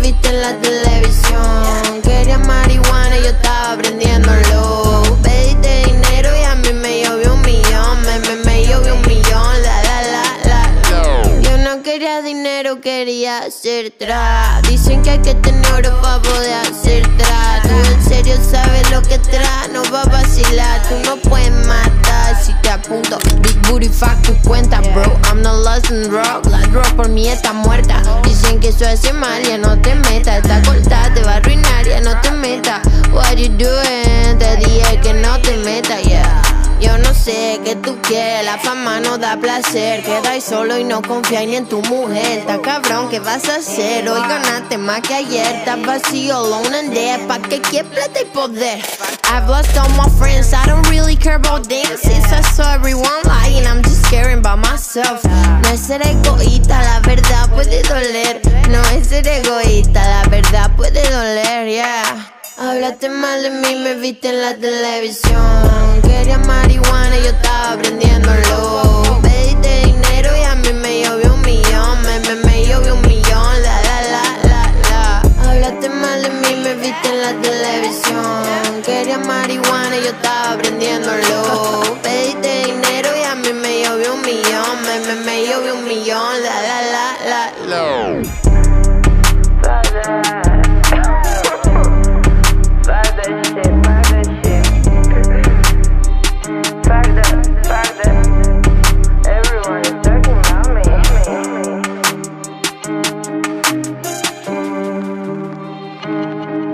viste en la televisión. Quería marihuana y yo estaba prendiéndolo. Pediste dinero y a mí me llovió un millón. Me llovió un millón, la. Yo no quería dinero, quería hacer trap. Dicen que hay que tener oro para poder hacer trap. Tú en serio sabes lo que traes, no va a vacilar. Tú no puedes matar si te apunto. Big booty fuck tu cuenta, bro. I'm not lost in rock. La drop por mí está muerta. Dicen que eso hace mal, ya no te metas. Está cortada, te va a arruinar, ya no te metas. What you doing? Te dije que no te metas, yeah. Yo no sé qué tú quieres, la fama no da placer. Quedáis solo y no confías ni en tu mujer. Está cabrón, ¿qué vas a hacer? Hoy ganaste más que ayer. Estás vacío, alone and dead. ¿Pa' qué quieres plata y poder? I've lost all my friends, I don't really care about them. Since I saw everyone lying, I'm just caring about myself. No es ser egoísta, la verdad puede doler. No es ser egoísta, la verdad puede doler, yeah. Hablaste mal de mí, me viste en la televisión. Quería marihuana y yo estaba prendiéndolo. Pediste dinero y a mí me llovió un millón. Me llovió un millón, la. Hablaste mal de mí, me viste en la televisión. Quería marihuana y yo estaba prendiéndolo. Pediste dinero y a mí me llovió un millón. Me llovió un millón, la. Everyone is talking about me.